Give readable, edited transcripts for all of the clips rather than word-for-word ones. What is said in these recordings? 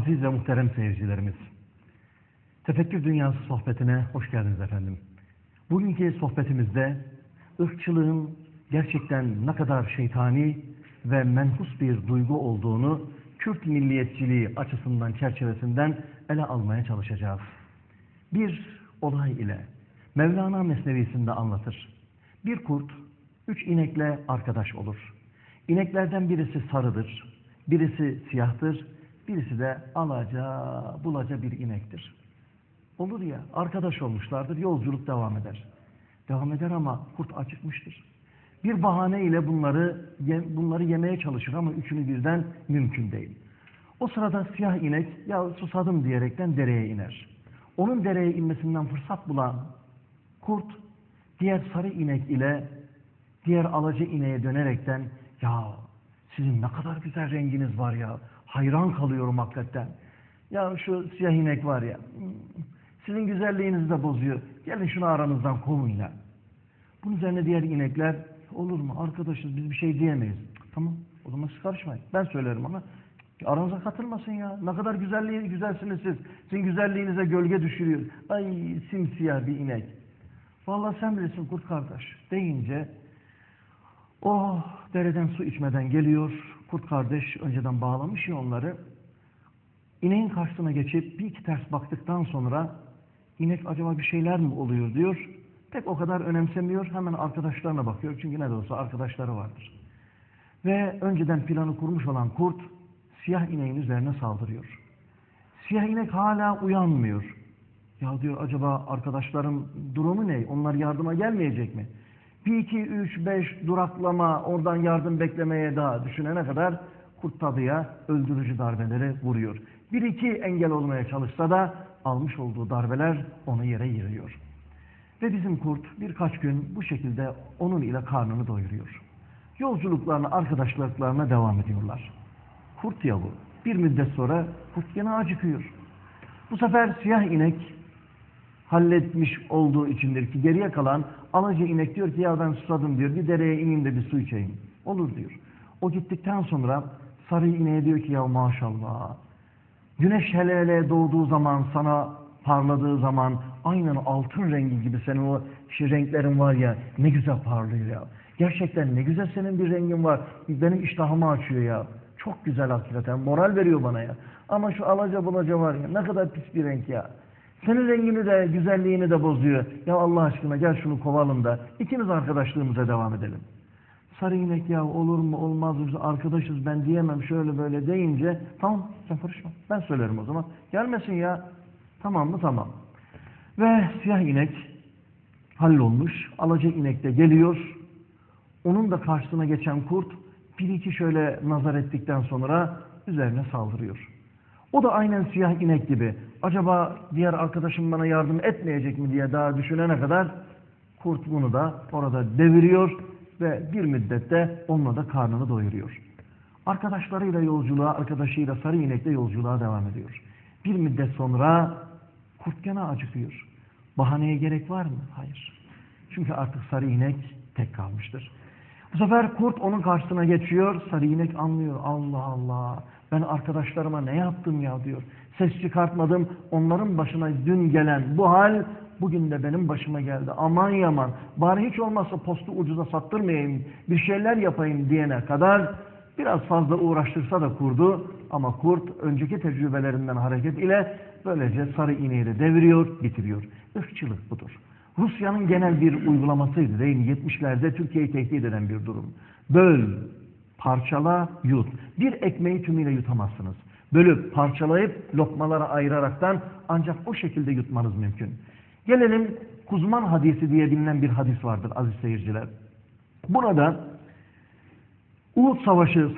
Aziz ve muhterem seyircilerimiz, Tefekkür Dünyası sohbetine hoş geldiniz efendim. Bugünkü sohbetimizde ırkçılığın gerçekten ne kadar şeytani ve menhus bir duygu olduğunu Kürt milliyetçiliği açısından, çerçevesinden ele almaya çalışacağız. Bir olay ile Mevlana Mesnevisinde anlatır. Bir kurt 3 inekle arkadaş olur. İneklerden birisi sarıdır, birisi siyahtır, birisi de alaca bulaca bir inektir. Olur ya, arkadaş olmuşlardır, yolculuk devam eder. Devam eder ama kurt acıkmıştır. Bir bahane ile bunları yemeye çalışır ama üçünü birden mümkün değil. O sırada siyah inek, ya susadım diyerekten dereye iner. Onun dereye inmesinden fırsat bulan kurt, diğer sarı inek ile diğer alaca ineğe dönerekten, ya sizin ne kadar güzel renginiz var ya, hayran kalıyorum hakikaten. Ya şu siyah inek var ya, sizin güzelliğinizi de bozuyor. Gelin şunu aranızdan kovun ya. Bunun üzerine diğer inekler, olur mu arkadaşız, biz bir şey diyemeyiz. Tamam, o zaman siz karışmayın. Ben söylerim ama aranıza katılmasın ya. Ne kadar güzelsiniz siz. Sizin güzelliğinize gölge düşürüyor. Ay simsiyah bir inek. Vallahi sen bilirsin kurt kardeş deyince, oh dereden su içmeden geliyor. Kurt kardeş önceden bağlamış ya onları. İneğin karşısına geçip bir iki ters baktıktan sonra inek acaba bir şeyler mi oluyor diyor. Pek o kadar önemsemiyor. Hemen arkadaşlarına bakıyor. Çünkü ne de olsa arkadaşları vardır. Ve önceden planı kurmuş olan kurt siyah ineğin üzerine saldırıyor. Siyah inek hala uyanmıyor. Ya diyor, acaba arkadaşlarım durumu ne? Onlar yardıma gelmeyecek mi? 1, 2, 3, 5 duraklama, oradan yardım beklemeye daha düşünene kadar kurt tadıya öldürücü darbeleri vuruyor. 1-2 engel olmaya çalışsa da almış olduğu darbeler onu yere yığıyor. Ve bizim kurt birkaç gün bu şekilde onun ile karnını doyuruyor. Yolculuklarına, arkadaşlıklarına devam ediyorlar. Kurt ya bu. Bir müddet sonra kurt gene acıkıyor. Bu sefer siyah inek halletmiş olduğu içindir ki geriye kalan alaca inek diyor ki, ya ben susadım diyor, bir dereye ineyim de bir su içeyim. Olur diyor. O gittikten sonra sarı ineğe diyor ki, ya maşallah, güneş hele hele doğduğu zaman, sana parladığı zaman aynen altın rengi gibi senin o renklerin var ya, ne güzel parlıyor ya. Gerçekten ne güzel senin bir rengin var. Benim iştahımı açıyor ya. Çok güzel hakikaten. Moral veriyor bana ya. Ama şu alaca bulaca var ya, ne kadar pis bir renk ya. Senin rengini de, güzelliğini de bozuyor. Ya Allah aşkına gel şunu kovalım da ikimiz arkadaşlığımıza devam edelim. Sarı inek, ya olur mu olmaz mı, biz arkadaşız ben diyemem şöyle böyle deyince, tamam sen karışma, ben söylerim o zaman. Gelmesin ya. Tamam mı? Tamam. Ve siyah inek hallolmuş. Alaca inek de geliyor. Onun da karşısına geçen kurt bir iki şöyle nazar ettikten sonra üzerine saldırıyor. O da aynen siyah inek gibi, acaba diğer arkadaşım bana yardım etmeyecek mi diye daha düşünene kadar kurt bunu da orada deviriyor ve bir müddette onunla da karnını doyuruyor. Arkadaşlarıyla yolculuğa, arkadaşıyla sarı inekle yolculuğa devam ediyor. Bir müddet sonra kurt gene acıkıyor. Bahaneye gerek var mı? Hayır. Çünkü artık sarı inek tek kalmıştır. Bu sefer kurt onun karşısına geçiyor. Sarı inek anlıyor. Allah Allah, ben arkadaşlarıma ne yaptım ya diyor. Ses çıkartmadım. Onların başına dün gelen bu hal bugün de benim başıma geldi. Aman yaman. Bari hiç olmazsa postu ucuza sattırmayayım, bir şeyler yapayım diyene kadar biraz fazla uğraştırsa da kurdu. Ama kurt önceki tecrübelerinden hareket ile böylece sarı ineği de deviriyor, bitiriyor. Irkçılık budur. Rusya'nın genel bir uygulamasıydı değil mi? 70'lerde Türkiye'yi tehdit eden bir durum. Böl, parçala, yut. Bir ekmeği tümüyle yutamazsınız. Bölüp, parçalayıp, lokmalara ayıraraktan ancak o şekilde yutmanız mümkün. Gelelim Kuzman hadisi diye bilinen bir hadis vardır aziz seyirciler. Burada Uhud Savaşı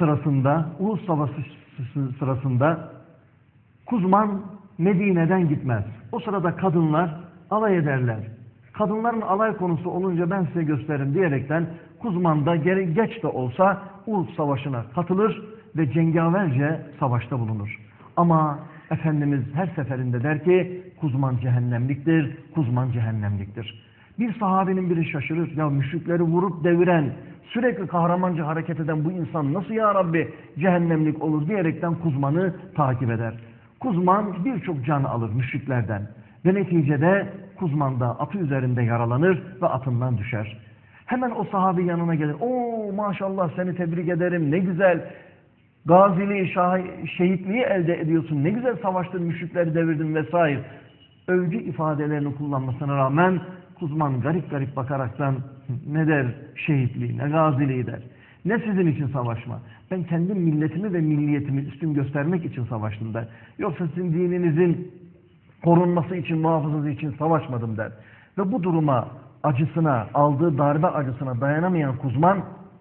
sırasında Kuzman Medine'den gitmez. O sırada kadınlar alay ederler. Kadınların alay konusu olunca ben size gösteririm diyerekten Kuzman'da geç de olsa Uhud Savaşı'na katılır ve cengaverce savaşta bulunur. Ama Efendimiz her seferinde der ki Kuzman cehennemliktir, Kuzman cehennemliktir. Bir sahabenin biri şaşırır. Ya müşrikleri vurup deviren, sürekli kahramanca hareket eden bu insan nasıl ya Rabbi cehennemlik olur diyerekten Kuzman'ı takip eder. Kuzman birçok can alır müşriklerden ve neticede Kuzman da atı üzerinde yaralanır ve atından düşer. Hemen o sahabe yanına gelir. Oo maşallah seni tebrik ederim, ne güzel gaziliği, şehitliği elde ediyorsun, ne güzel savaştın, müşrikleri devirdin vesaire. Övgü ifadelerini kullanmasına rağmen Kuzman garip garip bakaraktan ne der şehitliği, ne gaziliği der. Ne sizin için savaşma. Ben kendi milletimi ve milliyetimi üstün göstermek için savaştım der. Yoksa sizin dininizin korunması için, muhafazası için savaşmadım der. Ve bu duruma, acısına, aldığı darbe acısına dayanamayan Kuzman,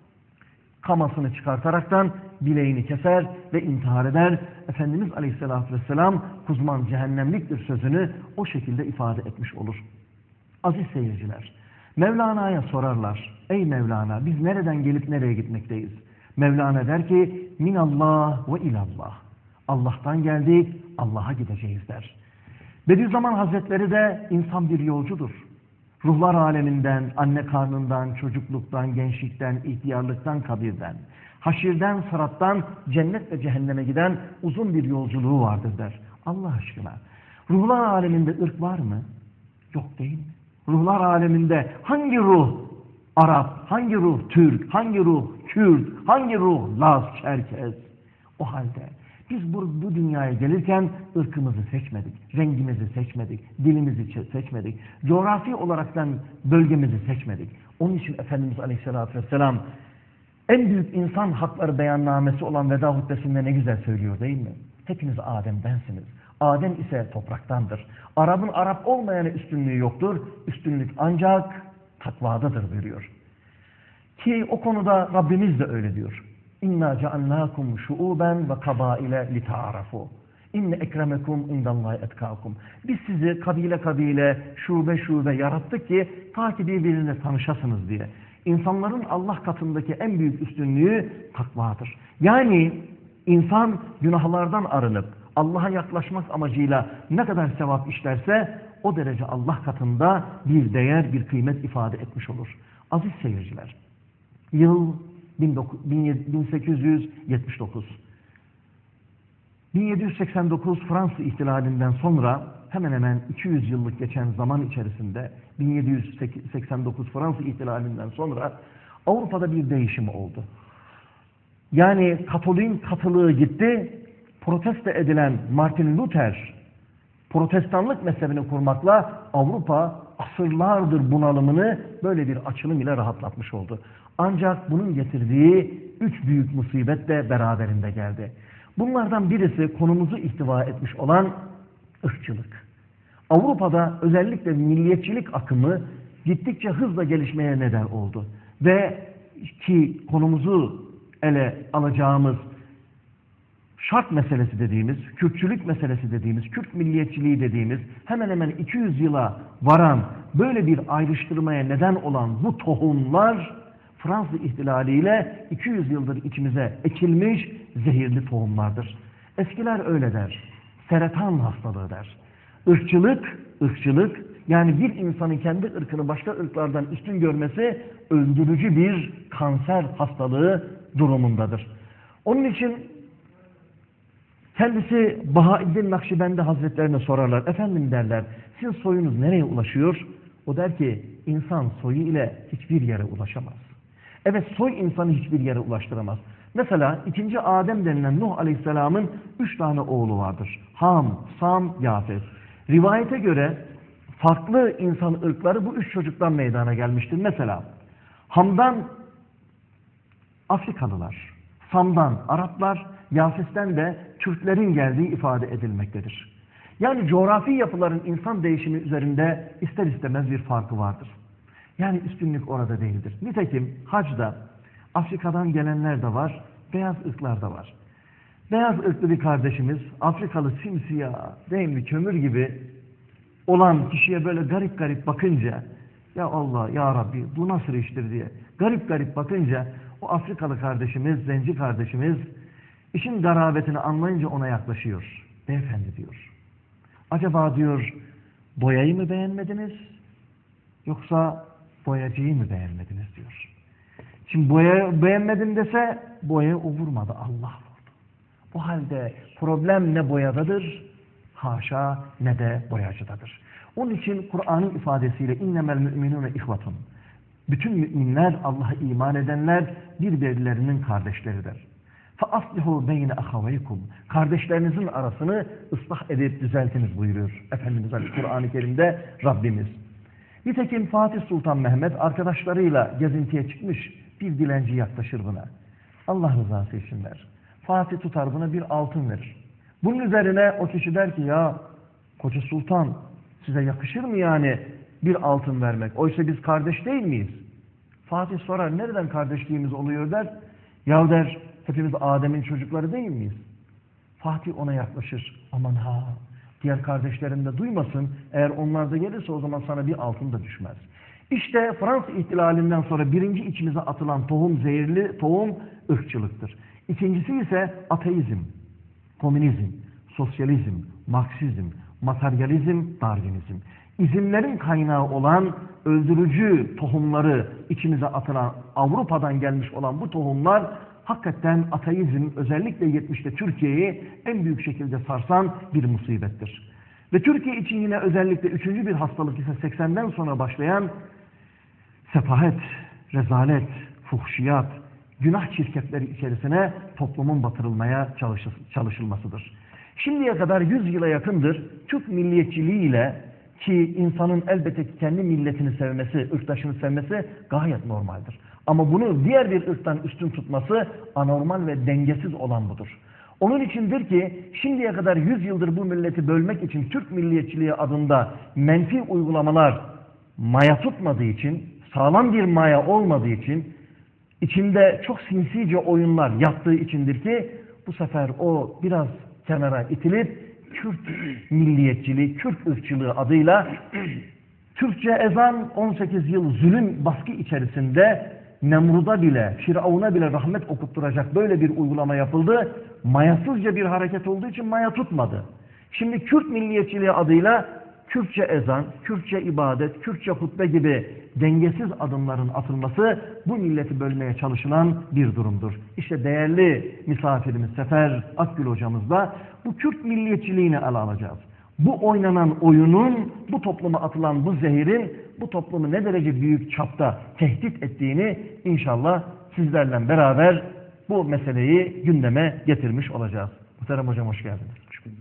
kamasını çıkartaraktan bileğini keser ve intihar eder. Efendimiz Aleyhisselatü Vesselam Kuzman cehennemliktir sözünü o şekilde ifade etmiş olur. Aziz seyirciler, Mevlana'ya sorarlar. Ey Mevlana, biz nereden gelip nereye gitmekteyiz? Mevlana der ki, minallah ve ilallah. Allah'tan geldik, Allah'a gideceğiz der. Bediüzzaman Hazretleri de insan bir yolcudur. Ruhlar aleminden, anne karnından, çocukluktan, gençlikten, ihtiyarlıktan, kabirden, haşirden, sırattan, cennet ve cehenneme giden uzun bir yolculuğu vardır der. Allah aşkına, ruhlar aleminde ırk var mı? Yok değil mi? Ruhlar aleminde hangi ruh Arap, hangi ruh Türk, hangi ruh Kürt, hangi ruh Laz, Çerkez? O halde biz bu dünyaya gelirken ırkımızı seçmedik, rengimizi seçmedik, dilimizi seçmedik, coğrafi olaraktan bölgemizi seçmedik. Onun için Efendimiz Aleyhisselatü Vesselam en büyük insan hakları beyannamesi olan veda hutbesinde ne güzel söylüyor değil mi? Hepiniz Adem'densiniz. Adem ise topraktandır. Arap'ın Arap olmayanı üstünlüğü yoktur. Üstünlük ancak takvadadır buyuruyor. Ki o konuda Rabbimiz de öyle diyor. İnna ceallâkum şuûben ve kabâile lita'arafu. İnne ekremekum indallâhi etkâkum. Biz sizi kabile kabile, şube şube yarattık ki ta ki birbirine tanışasınız diye. İnsanların Allah katındaki en büyük üstünlüğü takvadır. Yani insan günahlardan arınıp Allah'a yaklaşmak amacıyla ne kadar sevap işlerse o derece Allah katında bir değer, bir kıymet ifade etmiş olur. Aziz seyirciler, yıl 1879. 1789 Fransız ihtilalinden sonra hemen hemen 200 yıllık geçen zaman içerisinde 1789 Fransız ihtilalinden sonra Avrupa'da bir değişim oldu. Yani Katolik'in katılığı gitti, protesto edilen Martin Luther protestanlık mezhebini kurmakla Avrupa asırlardır bunalımını böyle bir açılım ile rahatlatmış oldu. Ancak bunun getirdiği 3 büyük musibet de beraberinde geldi. Bunlardan birisi konumuzu ihtiva etmiş olan ırkçılık. Avrupa'da özellikle milliyetçilik akımı gittikçe hızla gelişmeye neden oldu. Ve ki konumuzu ele alacağımız şart meselesi dediğimiz, Kürtçülük meselesi dediğimiz, Kürt milliyetçiliği dediğimiz hemen hemen 200 yıla varan böyle bir ayrıştırmaya neden olan bu tohumlar Fransız ihtilaliyle 200 yıldır içimize ekilmiş zehirli tohumlardır. Eskiler öyle der. Seretan hastalığı der. Irkçılık yani bir insanın kendi ırkını başka ırklardan üstün görmesi öldürücü bir kanser hastalığı durumundadır. Onun için kendisi Bahaeddin Nakşibendi Hazretlerine sorarlar. Efendim derler, sizin soyunuz nereye ulaşıyor? O der ki, insan soyu ile hiçbir yere ulaşamaz. Evet, soy insanı hiçbir yere ulaştıramaz. Mesela 2. Adem denilen Nuh Aleyhisselam'ın 3 tane oğlu vardır. Ham, Sam, Yafet. Rivayete göre farklı insan ırkları bu 3 çocuktan meydana gelmiştir. Mesela Ham'dan Afrikalılar, Sam'dan Araplar, Yafes'ten de Türklerin geldiği ifade edilmektedir. Yani coğrafi yapıların insan değişimi üzerinde ister istemez bir farkı vardır. Yani üstünlük orada değildir. Nitekim hacda Afrika'dan gelenler de var, beyaz ırklar da var. Beyaz ırklı bir kardeşimiz Afrikalı simsiyah, değil mi, kömür gibi olan kişiye böyle garip garip bakınca, ya Allah, ya Rabbi bu nasıl iştir diye garip garip bakınca o Afrikalı kardeşimiz, zenci kardeşimiz işin garabetini anlayınca ona yaklaşıyor. Beyefendi diyor, acaba diyor boyayı mı beğenmediniz yoksa boyacıyı mı beğenmediniz diyor. Şimdi boyayı beğenmedim dese boyayı o vurmadı, Allah vurdu. Bu halde problem ne boyadadır, haşa ne de boyacıdadır. Onun için Kur'an'ın ifadesiyle innemel müminune ihvatun. Bütün müminler, Allah'a iman edenler birbirlerinin kardeşleridir. فَأَصْلِحُوا بَيْنَ أَخَوَيْكُمْ. Kardeşlerinizin arasını ıslah edip düzeltiniz buyuruyor Efendimiz Kur'an-ı Kerim'de Rabbimiz. Nitekim Fatih Sultan Mehmet arkadaşlarıyla gezintiye çıkmış, bir dilenci yaklaşır buna. Allah rızası için ver. Fatih tutar buna bir altın verir. Bunun üzerine o kişi der ki ya Koca Sultan size yakışır mı yani bir altın vermek? Oysa biz kardeş değil miyiz? Fatih sorar nereden kardeşliğimiz oluyor der. Ya der hepimiz Adem'in çocukları değil miyiz? Fatih ona yaklaşır. Aman ha diğer kardeşlerin de duymasın. Eğer onlar da gelirse o zaman sana bir altın da düşmez. İşte Fransız ihtilalinden sonra birinci içimize atılan tohum zehirli tohum ırkçılıktır. İkincisi ise ateizm, komünizm, sosyalizm, Marksizm, materyalizm, Darwinizm. İzimlerin kaynağı olan öldürücü tohumları içimize atılan Avrupa'dan gelmiş olan bu tohumlar hakikaten ateizm özellikle 70'te Türkiye'yi en büyük şekilde sarsan bir musibettir. Ve Türkiye için yine özellikle üçüncü bir hastalık ise 80'den sonra başlayan sefahet, rezalet, fuhşiyat, günah çirkefleri içerisine toplumun batırılmaya çalışılmasıdır. Şimdiye kadar 100 yıla yakındır Türk milliyetçiliğiyle ki insanın elbette ki kendi milletini sevmesi, ırktaşını sevmesi gayet normaldir. Ama bunu diğer bir ırktan üstün tutması anormal ve dengesiz olan budur. Onun içindir ki şimdiye kadar 100 yıldır bu milleti bölmek için Türk milliyetçiliği adında menfi uygulamalar maya tutmadığı için, sağlam bir maya olmadığı için, içinde çok sinsice oyunlar yaptığı içindir ki bu sefer o biraz kenara itilip Kürt milliyetçiliği, Kürt ırkçılığı adıyla Türkçe ezan 18 yıl zulüm baskı içerisinde Nemrud'a bile, Firavun'a bile rahmet okutturacak böyle bir uygulama yapıldı. Mayasızca bir hareket olduğu için maya tutmadı. Şimdi Kürt milliyetçiliği adıyla Kürtçe ezan, Kürtçe ibadet, Kürtçe hutbe gibi dengesiz adımların atılması bu milleti bölmeye çalışılan bir durumdur. İşte değerli misafirimiz Sefer Akgül hocamızla bu Kürt milliyetçiliğini ele alacağız. Bu oynanan oyunun, bu topluma atılan bu zehirin bu toplumu ne derece büyük çapta tehdit ettiğini inşallah sizlerle beraber bu meseleyi gündeme getirmiş olacağız. Muhterem hocam hoş geldiniz.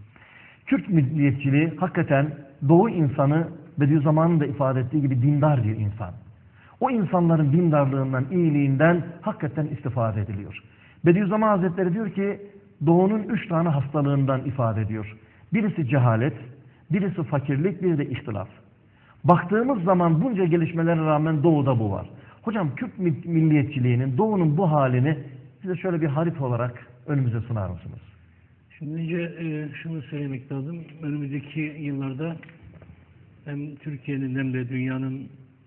Kürt milliyetçiliği hakikaten Doğu insanı Bediüzzaman'ın da ifade ettiği gibi dindar bir insan. O insanların dindarlığından, iyiliğinden hakikaten istifade ediliyor. Bediüzzaman Hazretleri diyor ki Doğu'nun 3 tane hastalığından ifade ediyor. Birisi cehalet, birisi fakirlik, biri de ihtilaf. Baktığımız zaman bunca gelişmelere rağmen Doğu'da bu var. Hocam Kürt milliyetçiliğinin, Doğu'nun bu halini size şöyle bir harita olarak önümüze sunar mısınız? Şimdi önce şunu söylemek lazım. Önümüzdeki yıllarda hem Türkiye'nin hem de dünyanın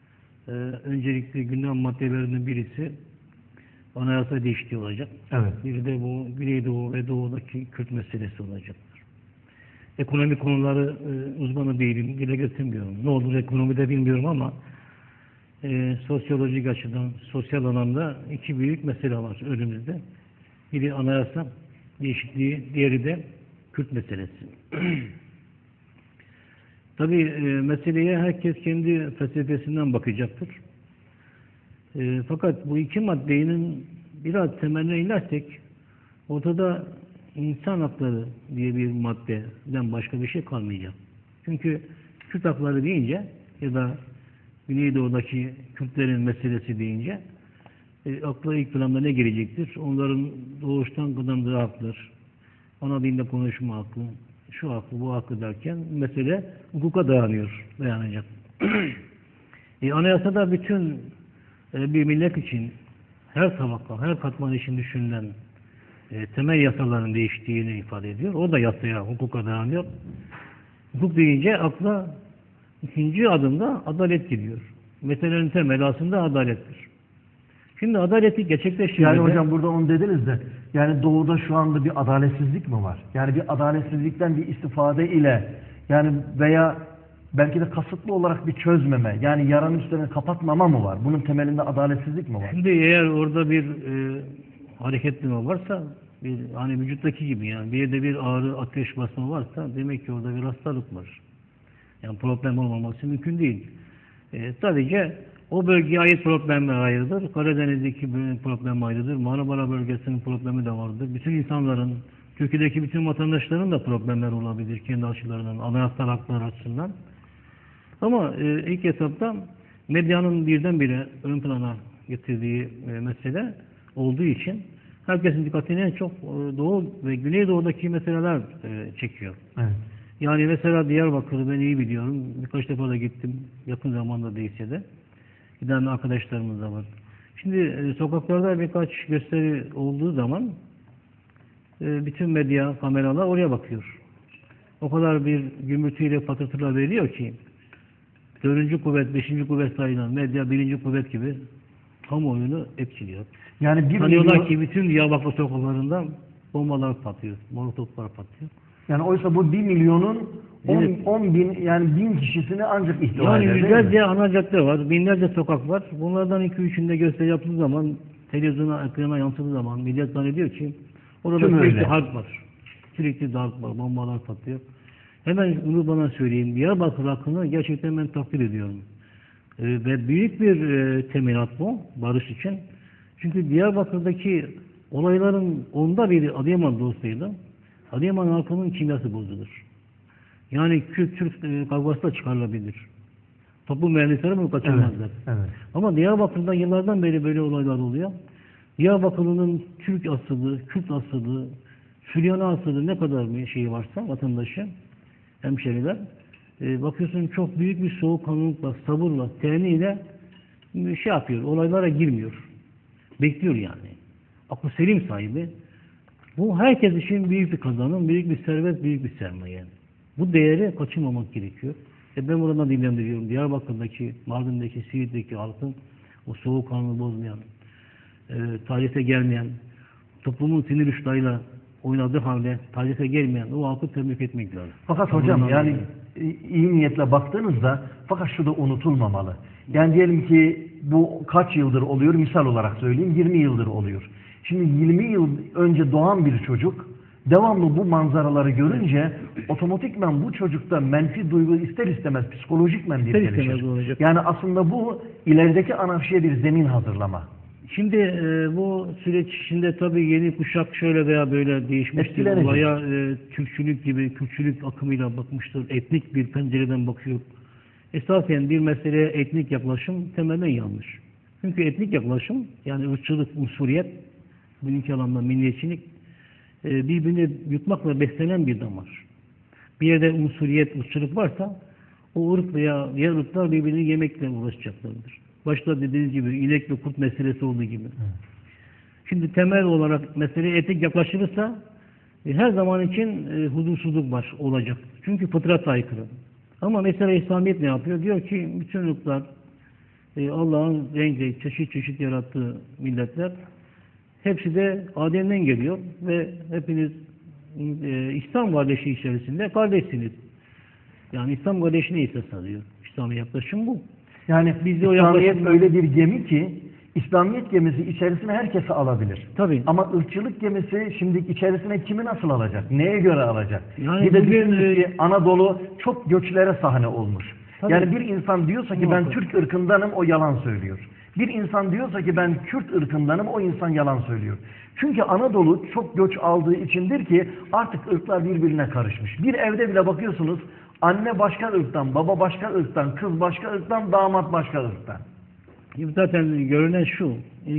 öncelikli gündem maddelerinden birisi anayasa değişikliği olacak. Evet. Biri de bu Güneydoğu ve Doğu'daki Kürt meselesi olacaktır. Ekonomi konuları uzmanı değilim, dile getirmiyorum. Ne olur ekonomide bilmiyorum ama sosyolojik açıdan, sosyal anlamda iki büyük mesele var önümüzde. Biri anayasa değişikliği, diğeri de Kürt meselesi. Tabii meseleye herkes kendi felsefesinden bakacaktır. Fakat bu iki maddenin biraz temeline inersek ortada insan hakları diye bir maddeden başka bir şey kalmayacak. Çünkü Kürt hakları deyince ya da Güneydoğu'daki Kürtlerin meselesi deyince akla ilk planda ne gelecektir? Onların doğuştan kazandığı haklar, ana dilde konuşma hakkı, şu hakkı, bu hakkı derken mesele hukuka dayanacak. Anayasada bütün bir millet için her tabaka, her katman için düşünülen temel yasaların değiştiğini ifade ediyor. O da yasaya, hukuka dayanıyor. Hukuk deyince akla ikinci adımda adalet gidiyor. Meselenin temeli aslında adalettir. Şimdi adaleti gerçekleştirmede... Yani hocam burada onu dediniz de yani Doğu'da şu anda bir adaletsizlik mi var? Yani bir adaletsizlikten bir istifade ile yani veya belki de kasıtlı olarak bir çözmeme yani yaranın üstlerini kapatmama mı var? Bunun temelinde adaletsizlik mi var? Şimdi eğer orada bir hareketleme varsa Hani vücuttaki gibi yani bir yerde bir ağrı, ateş basma varsa demek ki orada bir hastalık var. Yani problem olmaması mümkün değil. Sadece o bölgeye ait problemler ayrıdır. Karadeniz'deki problem ayrıdır. Marmara bölgesinin problemi de vardır. Bütün insanların, Türkiye'deki bütün vatandaşların da problemler olabilir kendi açılarından, anayasal haklar açısından. Ama ilk etapta medyanın birdenbire ön plana getirdiği mesele olduğu için herkesin dikkatini en çok Doğu ve Güneydoğu'daki meseleler çekiyor. Evet. Yani mesela Diyarbakır'ı ben iyi biliyorum. Birkaç defa da gittim. Yakın zamanda değilse de. Giden arkadaşlarımız da var. Şimdi sokaklarda birkaç gösteri olduğu zaman bütün medya, kameralar oraya bakıyor. O kadar bir gümürtüyle patırtılar veriyor ki 4. kuvvet, 5. kuvvet sayılan medya 1. kuvvet gibi kamuoyunu etkiliyor. Yani bir Sanıyorlar milyon, ki bütün Diyarbakır sokaklarında bombalar patlıyor, molotoflar patlıyor. yani oysa bu 1 milyonun 10, Evet. 10 bin, yani 1000 kişisini ancak ihtiva Yani eder, değil mi? yüzlerce ana cadde var, binlerce sokak var. Bunlardan 2-3'ünde gösteri yaptığı zaman, televizyona, ekrana yansıdığı zaman millet zannediyor ki orada Tüm sürekli öyle. harp var. Sürekli darp var, bombalar patlıyor. Hemen bunu bana söyleyeyim. Diyarbakır hakkında gerçekten ben takdir ediyorum. Ve büyük bir teminat bu, barış için. Çünkü Diyarbakır'daki olayların onda biri Adıyaman'da olsaydı, Adıyaman halkının kimyası bozulur. Yani Kürt-Türk kavgası da çıkarılabilir. Toplum mühendisleri bunu kaçırmazlar. Evet. Ama Diyarbakır'da yıllardan beri böyle olaylar oluyor. Diyarbakırlı'nın Türk asıllı, Kürt asıllı, Süryani asıllı ne kadar bir şeyi varsa vatandaşı, hemşeriler, bakıyorsun çok büyük bir soğukkanlılıkla, sabırla, teğniyle şey yapıyor, olaylara girmiyor. Bekliyor yani. Aklı selim sahibi. Bu herkes için büyük bir kazanım, büyük bir servet, büyük bir sermaye. Bu değeri kaçırmamak gerekiyor. Ben buradan dillendiriyorum. Diyarbakır'daki, Mardin'deki, Siirt'teki halkın o soğukkanlılığı bozmayan, tarihte gelmeyen, toplumun sinir uçlarıyla oynadığı halde tarihte gelmeyen o halkı tebrik etmek lazım. Fakat hocam Bundan yani dolayı. iyi niyetle baktığınızda fakat şu da unutulmamalı. Yani diyelim ki bu kaç yıldır oluyor, misal olarak söyleyeyim 20 yıldır oluyor. Şimdi 20 yıl önce doğan bir çocuk devamlı bu manzaraları görünce otomatikman bu çocukta menfi duygu ister istemez psikolojikmen bir İster istemez gelişir. olacak. Yani aslında bu ilerideki anarşiye bir zemin hazırlama. Şimdi bu süreç içinde tabii yeni kuşak şöyle veya böyle değişmiştir. Etkilenecek. Olaya Türkçülük gibi, Kürtçülük akımıyla bakmıştır. Etnik bir pencereden bakıyor. Esasen bir meseleye etnik yaklaşım tamamen yanlış. Çünkü etnik yaklaşım yani ırkçılık, unsuriyet, bugünkü alanda milliyetçilik birbirini yutmakla beslenen bir damar. Bir yerde unsuriyet, ırkçılık varsa o ırk veya diğer ırklar birbirini yemekle uğraşacaklardır. Başta dediğiniz gibi inek ve kurt meselesi olduğu gibi. Şimdi temel olarak meseleye etik yaklaşılırsa her zaman için huzursuzluk var, olacak. Çünkü fıtrata aykırı. Ama mesela İslamiyet ne yapıyor? Diyor ki bütün ırklar Allah'ın renk çeşit çeşit yarattığı milletler hepsi de Adem'den geliyor ve hepiniz İslam kardeşi içerisinde kardeşsiniz. Yani İslam kardeşine esas alıyor. İslami yaklaşım bu. Yani Biz de o İslamiyet yaklaşımdan- öyle bir gemi ki İslamiyet gemisi içerisine herkesi alabilir. Tabii. Ama ırkçılık gemisi şimdi içerisine kimi nasıl alacak? Neye göre alacak? Yani bir de bugün, düşünün ki Anadolu çok göçlere sahne olmuş. Tabii. Yani bir insan diyorsa ki ben Muhakkak. Türk ırkındanım, o yalan söylüyor. Bir insan diyorsa ki ben Kürt ırkındanım, o insan yalan söylüyor. Çünkü Anadolu çok göç aldığı içindir ki artık ırklar birbirine karışmış. Bir evde bile bakıyorsunuz anne başka ırktan, baba başka ırktan, kız başka ırktan, damat başka ırktan. Zaten görünen şu,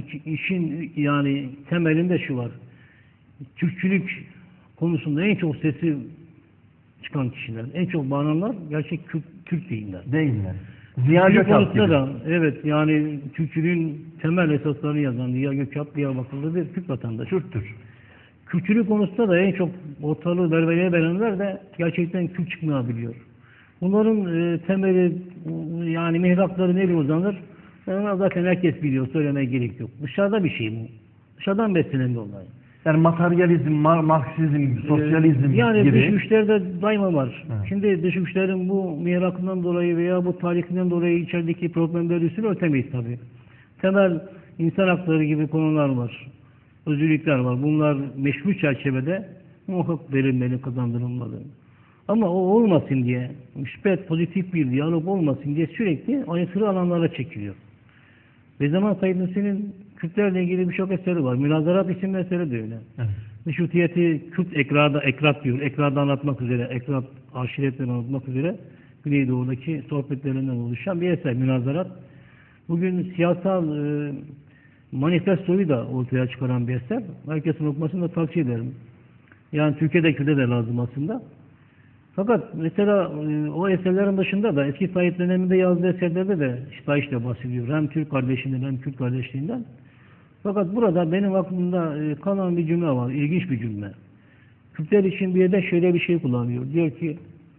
işin yani temelinde şu var. Türkçülük konusunda en çok sesi çıkan kişiler, en çok bağlananlar gerçek Türk değiller. Değiller. Ziya Türkçülük Gökalp konusunda gibi. da evet yani Türkçülüğün temel esaslarını yazan Ziya Gökalp Diyarbakırlı bir Türk vatandaşı. Kürttür. Kürtçülük konusunda da en çok ortalığı berbereye verenler de gerçekten Kürt çıkmayabiliyor. Bunların temeli yani mihrakları nereye uzanır? Yani zaten herkes biliyor, söylemeye gerek yok. Dışarıda bir şey bu. Dışarıdan beslenen bir olay. Yani materyalizm, Marksizm, sosyalizm yani gibi. dış güçlerde daima var. Evet. Şimdi dış güçlerin bu mihrakından dolayı veya bu tarihinden dolayı içerideki problemleri üstüne örtemeyiz tabii. Temel insan hakları gibi konular var. özürlükler var. Bunlar meşru çerçevede muhakkak verilmeli, kazandırılmalı. Ama o olmasın diye, müspet, pozitif bir diyalog olmasın diye sürekli aykırı alanlara çekiliyor. Bezaman Said Nursi'nin Kürtlerle ilgili birçok eseri var. Münazarat isimli eseri de öyle. Evet. Meşrutiyeti Kürt ekrat diyor. Ekrat'ı anlatmak üzere, ekrat aşiretleri anlatmak üzere Güneydoğu'daki sohbetlerinden oluşan bir eser, münazarat. Bugün siyasal manifestoyu da ortaya çıkaran bir eser. Herkesin okumasını da tavsiye ederim. Yani Türkiye'de de lazım aslında. Fakat mesela o eserlerin dışında da eski Said döneminde yazdığı eserlerde de iştahıyla bahsediyor. Hem Türk kardeşliğinden hem Kürt kardeşliğinden. Fakat burada benim aklımda kalan bir cümle var. İlginç bir cümle. Kürtler için bir yerde şöyle bir şey kullanıyor. Diyor ki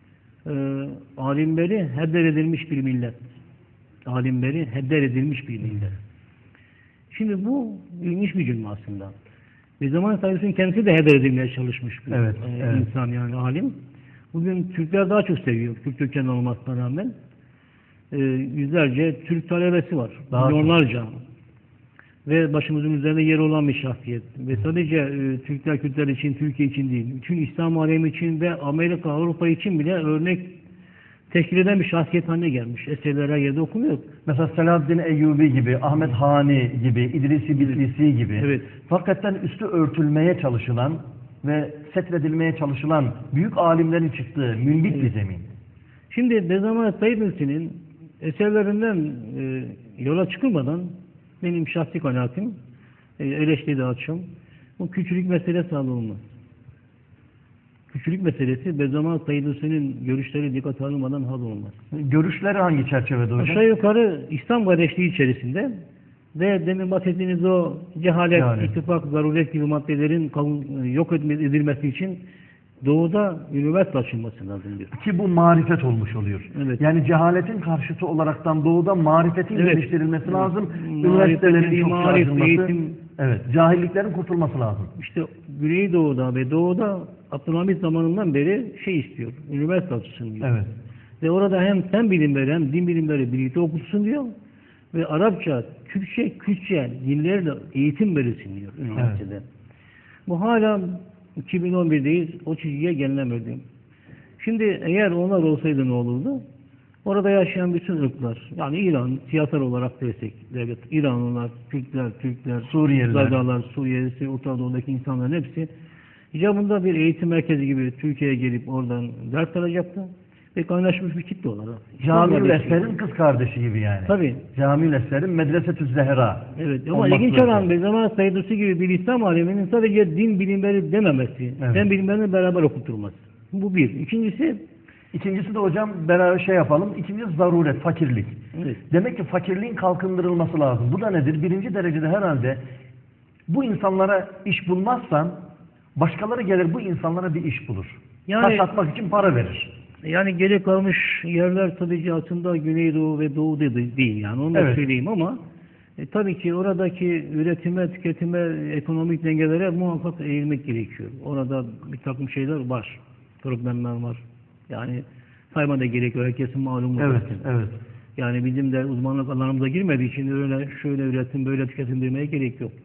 alimleri heder edilmiş bir millet. Alimleri heder edilmiş bir millet. Şimdi bu ilginç bir cümle aslında. Bir zaman sayısının kendisi de heder edilmeye çalışmış bir Evet, evet. insan, yani alim. Bugün Türkler daha çok seviyor. Türk kökenli olmasına rağmen. Yüzlerce Türk talebesi var. Daha milyonlarca. Ve başımızın üzerinde yer olan bir şahsiyet. Ve sadece Türkler, Kürtler için, Türkiye için değil. Bütün İslam alemi için ve Amerika, Avrupa için bile örnek teşkil eden bir şahsiyet haline gelmiş. Eserler her yerde okunuyor. Mesela Selahaddin Eyyubi gibi, Ahmet Hani gibi, İdrisi Bitlisi gibi. Evet. Hakikaten üstü örtülmeye çalışılan ve setredilmeye çalışılan büyük alimlerin çıktığı münbit bir zemin. Şimdi Bezaman Said Nursi'nin eserlerinden yola çıkılmadan benim şahsi kanaatim, eleştiri de açım, bu küçülük meselesi alınmaz. Küçülük meselesi Bezaman Said Nursi'nin görüşleri dikkate alınmadan hal olmaz. Görüşleri hangi çerçevede hocam? Aşağı yukarı İslam kardeşliği içerisinde ve demin bahsettiğiniz o cehalet, ittifak, zaruret gibi maddelerin yok edilmesi için Doğu'da üniversite açılması lazım diyor. Ki bu marifet olmuş oluyor. Evet. Yani cehaletin karşıtı olaraktan Doğu'da marifetin geliştirilmesi lazım. Marifet, Üniversitelerin çok marif, açılması. eğitim. Evet. Cahilliklerin kurtulması lazım. İşte Güneydoğu'da ve Doğu'da Abdülhamit zamanından beri istiyor. Üniversite açılsın diyor. Evet. Ve orada hem fen bilimleri hem din bilimleri birlikte okutsun diyor. Ve Arapça, Türkçe, Kürtçe dinlerle eğitim verilsin diyor üniversitede. Evet. Bu hala 2011'deyiz. O çizgiye gelinemedi. Şimdi eğer onlar olsaydı ne olurdu? Orada yaşayan bütün ırklar, yani İran siyasal olarak destek devlet, İranlılar, Kürtler, Türkler, Suriyeliler, Zagalar, Suriyelisi, Orta Doğu'daki insanların hepsi icabında bir eğitim merkezi gibi Türkiye'ye gelip oradan ders alacaktı ve kaynaşmış bir kitle olarak. Cami-ül Esser'in kız kardeşi gibi yani. Tabii. Cami-ül Esser'in Medresetü Zehra. Evet ama ilginç olan Bezaman Said Nursi gibi bir İslam aliminin sadece din bilimleri dememesi, evet. Fen bilimlerini beraber okutturması. Bu bir. İkincisi de hocam beraber şey yapalım. İkincisi zaruret, fakirlik. Evet. Demek ki fakirliğin kalkındırılması lazım. Bu da nedir? Birinci derecede herhalde bu insanlara iş bulmazsan başkaları gelir bu insanlara bir iş bulur. Yani, taş atmak için para verir. Yani geri kalmış yerler sadece aslında Güneydoğu ve Doğu değil yani onu da söyleyeyim ama tabii ki oradaki üretime, tüketime, ekonomik dengelere muhakkak eğilmek gerekiyor. Orada bir takım şeyler var. Problemler var. Yani sayma da gerekiyor. Herkesin malumu. Evet. Yani bizim de uzmanlık alanımıza girmediği için öyle şöyle üretim, böyle tüketim demeye gerek yok.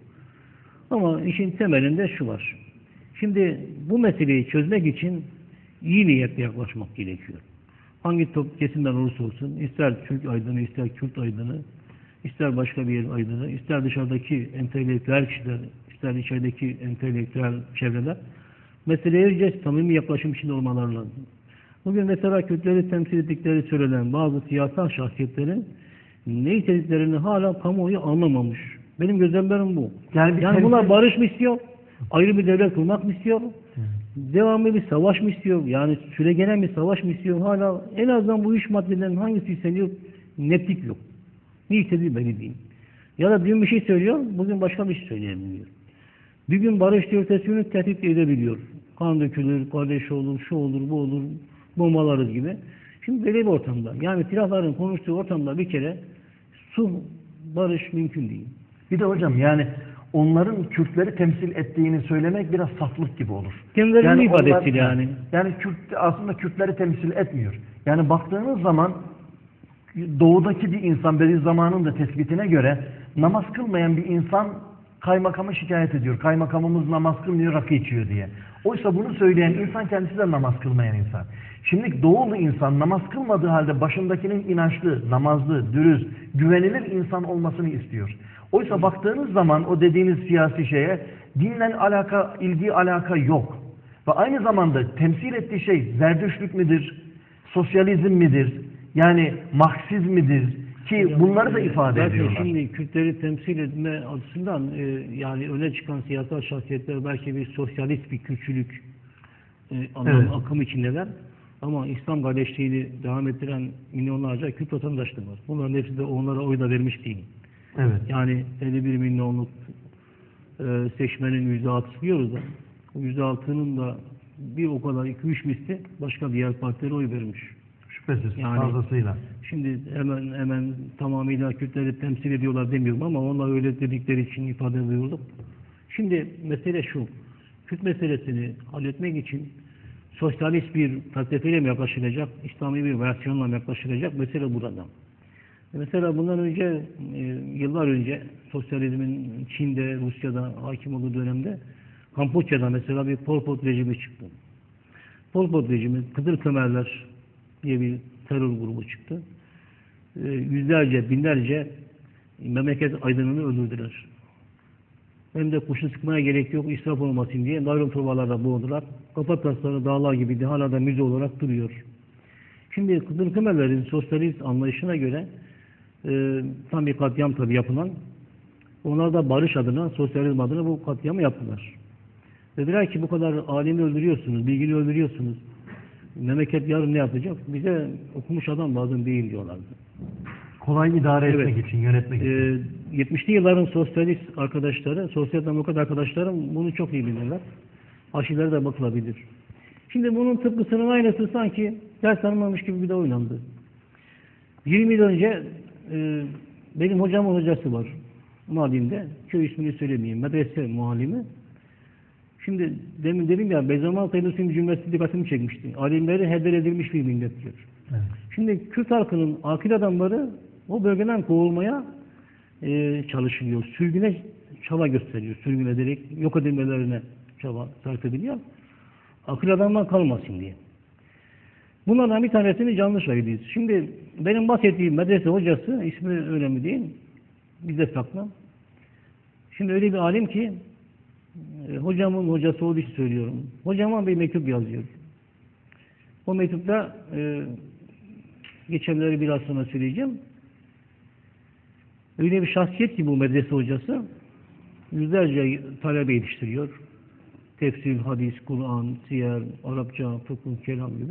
Ama işin temelinde şu var. Şimdi bu meseleyi çözmek için iyi niyetle yaklaşmak gerekiyor. Hangi kesimden olursa olsun, ister Türk aydını, ister Kürt aydını, ister başka bir yer aydını, ister dışarıdaki entelektüel kişiler, ister içerideki entelektüel çevreler, meseleye samimi yaklaşım içinde olmaları lazım. Bugün mesela Kürtleri temsil ettikleri söylenen bazı siyasal şahsiyetlerin ne istediklerini hala kamuoyu anlamamış. Benim gözlemlerim bu. Yani bunlar barış mı istiyor? Ayrı bir devlet kurmak mı istiyor? Devamlı bir savaş mı istiyor? Yani süregelen bir savaş mı istiyor? Hala en azından bu üç maddeden hangisi isteniyor? Netlik yok. Ne istediği belli değil. Ya da dün bir şey söylüyor, bugün başka bir şey söyleyebiliyor. Bir gün barış diyor, teslimini tehdit edebiliyor. Kan dökülür, kardeş olur, şu olur, bu olur, bombalarız gibi. Şimdi böyle bir ortamda, yani silahların konuştuğu ortamda bir kere barış mümkün değil. Bir de hocam yani onların Kürtleri temsil ettiğini söylemek biraz saflık gibi olur. Kendilerinin ifadesi yani. Yani aslında Kürtleri temsil etmiyor. Yani baktığınız zaman doğudaki bir insan Bediüzzaman'ın da tespitine göre namaz kılmayan bir insan kaymakama şikayet ediyor. Kaymakamımız namaz kılmıyor, rakı içiyor diye. Oysa bunu söyleyen insan kendisi de namaz kılmayan insan. Şimdi doğulu insan namaz kılmadığı halde başındakinin inançlı, namazlı, dürüst, güvenilir insan olmasını istiyor. Oysa baktığınız zaman o dediğiniz siyasi şeye dinle alaka, ilgi alaka yok. Ve aynı zamanda temsil ettiği şey zerdüştlük midir, sosyalizm midir, yani Marksizm midir ki bunları da ifade ediyorlar. Şimdi Kürtleri temsil etme açısından yani öne çıkan siyasal şahsiyetler belki bir sosyalist bir Kürtçülük akım içindeler. Ama İslam kardeşliğini devam ettiren milyonlarca Kürt vatandaşları var. Bunların hepsi de onlara oy da vermiş değil. Evet. Yani 51 milyonluk seçmenin %6'sı diyoruz da o %6'nın da bir o kadar 2-3 misli başka diğer partilere oy vermiş. Şüphesiz Yani fazlasıyla. Şimdi hemen tamamıyla Kürtleri temsil ediyorlar demiyorum ama onlar öyle dedikleri için ifade ediyorduk. Şimdi mesele şu. Kürt meselesini halletmek için sosyalist bir felsefeyle mi yaklaşılacak, İslami bir versiyonla mı yaklaşılacak? Mesele burada. Mesela bundan önce, yıllar önce sosyalizmin Çin'de, Rusya'da hakim olduğu dönemde Kamboçya'da mesela bir Pol Pot rejimi çıktı. Pol Pot rejimi, Kızılkömerler diye bir terör grubu çıktı. Yüzlerce, binlerce memleket aydınını öldürdüler. Hem de kurşun sıkmaya gerek yok, israf olmasın diye naylon torbalarda boğdular. Kapat tasları dağlar gibiydi, hala da müze olarak duruyor. Şimdi Kızılkömerlerin sosyalist anlayışına göre tam bir katliam tabi yapılan, onlar da barış adına, sosyalizm adına bu katliamı yaptılar. Dediler ki bu kadar alimi öldürüyorsunuz, bilgini öldürüyorsunuz. Memleket yarın ne yapacak? Bize okumuş adam lazım değil diyorlardı. Kolay idare etmek için, yönetmek için. 70'li yılların sosyalist arkadaşları, sosyal demokrat arkadaşlarım bunu çok iyi bilirler. Arşivlere de bakılabilir. Şimdi bunun tıpkısının aynısı sanki ders tanımamış gibi bir de oynandı. 20 yıl önce benim hocamın hocası var. Mardin'de. Köy ismini söylemeyeyim. Medrese muallimi. Şimdi demin dedim ya Beyzamal Taylus'un cümlesi dikkatimi çekmişti. Alimleri heder edilmiş bir millet diyor. Evet. Şimdi Kürt halkının akil adamları o bölgeden kovulmaya çalışılıyor. Sürgüne çaba gösteriyor. Sürgün ederek yok edilmelerine çaba sarf ediliyor. Akıl adamlar kalmasın diye. Bunlardan bir tanesini canlı şahidiyiz. Şimdi benim bahsettiğim medrese hocası, ismi önemli değil, bizde saklı. Şimdi öyle bir alim ki, hocamın hocası olduğu için söylüyorum. Hocama bir mektup yazıyor. O mektupta, geçenleri biraz sonra söyleyeceğim. Öyle bir şahsiyet ki bu medrese hocası, yüzlerce talebe yetiştiriyor. Tefsir, hadis, Kur'an, siyer, Arapça, fıkıh, kelam gibi.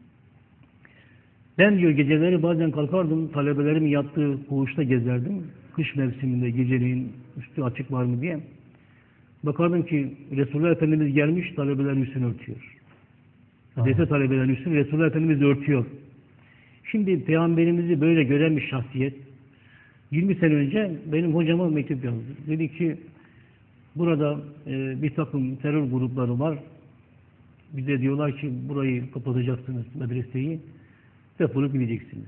Ben diyor geceleri bazen kalkardım, talebelerimin yattığı koğuşta gezerdim. Kış mevsiminde geceliğin üstü açık var mı diye. Bakardım ki Resulullah Efendimiz gelmiş, talebelerin üstünü örtüyor. Dese talebelerin üstünü Resulullah Efendimiz örtüyor. Şimdi Peygamberimizi böyle gören bir şahsiyet, 20 sene önce benim hocama mektup yazdı. Dedi ki, burada bir takım terör grupları var. Bize diyorlar ki burayı kapatacaksınız, medreseyi. Defolup gideceksiniz.